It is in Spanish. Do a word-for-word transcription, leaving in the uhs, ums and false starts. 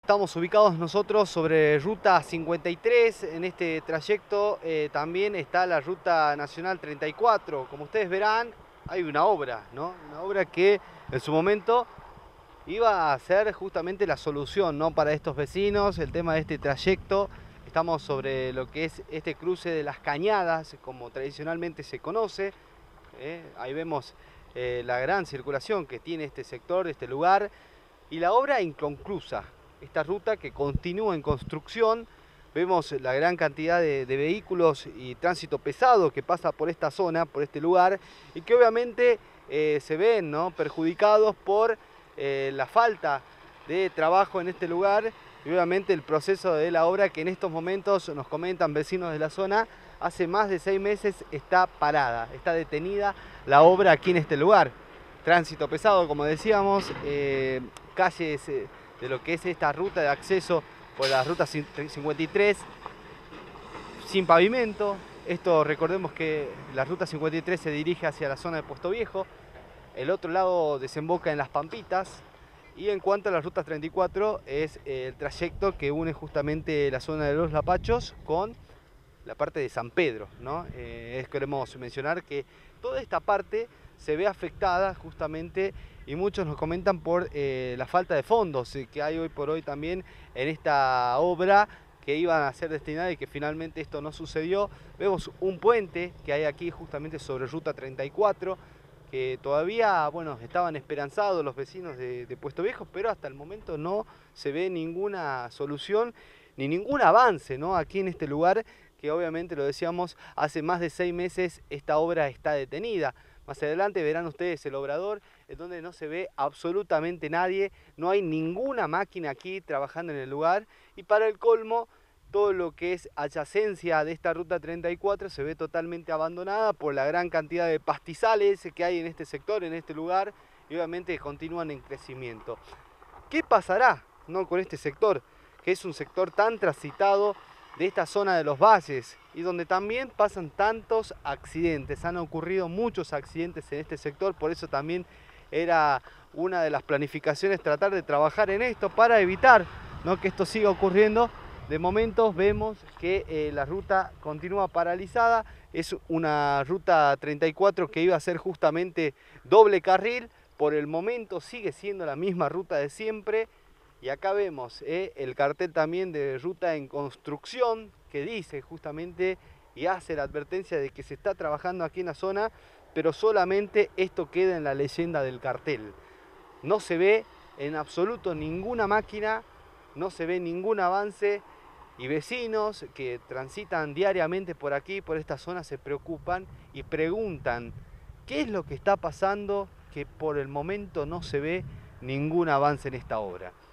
Estamos ubicados nosotros sobre Ruta cincuenta y tres, en este trayecto eh, también está la Ruta Nacional treinta y cuatro. Como ustedes verán, hay una obra, ¿no? Una obra que en su momento iba a ser justamente la solución, ¿no?, para estos vecinos, el tema de este trayecto. Estamos sobre lo que es este cruce de las Cañadas, como tradicionalmente se conoce. ¿eh? Ahí vemos eh, la gran circulación que tiene este sector, este lugar, y la obra inconclusa. Esta ruta que continúa en construcción, vemos la gran cantidad de, de vehículos y tránsito pesado que pasa por esta zona, por este lugar, y que obviamente eh, se ven, ¿no?, perjudicados por eh, la falta de trabajo en este lugar y obviamente el proceso de la obra que en estos momentos, nos comentan vecinos de la zona, hace más de seis meses está parada, está detenida la obra aquí en este lugar. Tránsito pesado, como decíamos, eh, calles eh, de lo que es esta ruta de acceso por la ruta cincuenta y tres sin pavimento. Esto, recordemos que la ruta cincuenta y tres se dirige hacia la zona de Puesto Viejo, el otro lado desemboca en Las Pampitas, y en cuanto a la ruta treinta y cuatro es el trayecto que une justamente la zona de Los Lapachos con la parte de San Pedro, ¿no? Eh, es, queremos mencionar que toda esta parte se ve afectada justamente, y muchos nos comentan por eh, la falta de fondos que hay hoy por hoy también en esta obra que iban a ser destinadas y que finalmente esto no sucedió. Vemos un puente que hay aquí justamente sobre ruta treinta y cuatro, que todavía, bueno, estaban esperanzados los vecinos de, de Puesto Viejo, pero hasta el momento no se ve ninguna solución ni ningún avance, ¿no?, aquí en este lugar, que obviamente, lo decíamos, hace más de seis meses esta obra está detenida. Más adelante verán ustedes el obrador, en donde no se ve absolutamente nadie, no hay ninguna máquina aquí trabajando en el lugar, y para el colmo, todo lo que es adyacencia de esta ruta treinta y cuatro se ve totalmente abandonada por la gran cantidad de pastizales que hay en este sector, en este lugar, y obviamente continúan en crecimiento. ¿Qué pasará, no, con este sector, que es un sector tan transitado de esta zona de los valles y donde también pasan tantos accidentes? Han ocurrido muchos accidentes en este sector, por eso también era una de las planificaciones tratar de trabajar en esto para evitar, ¿no?, que esto siga ocurriendo. De momento vemos que eh, la ruta continúa paralizada, es una ruta treinta y cuatro que iba a ser justamente doble carril, por el momento sigue siendo la misma ruta de siempre. Y acá vemos eh, el cartel también de ruta en construcción que dice justamente y hace la advertencia de que se está trabajando aquí en la zona, pero solamente esto queda en la leyenda del cartel. No se ve en absoluto ninguna máquina, no se ve ningún avance, y vecinos que transitan diariamente por aquí, por esta zona, se preocupan y preguntan qué es lo que está pasando, que por el momento no se ve ningún avance en esta obra.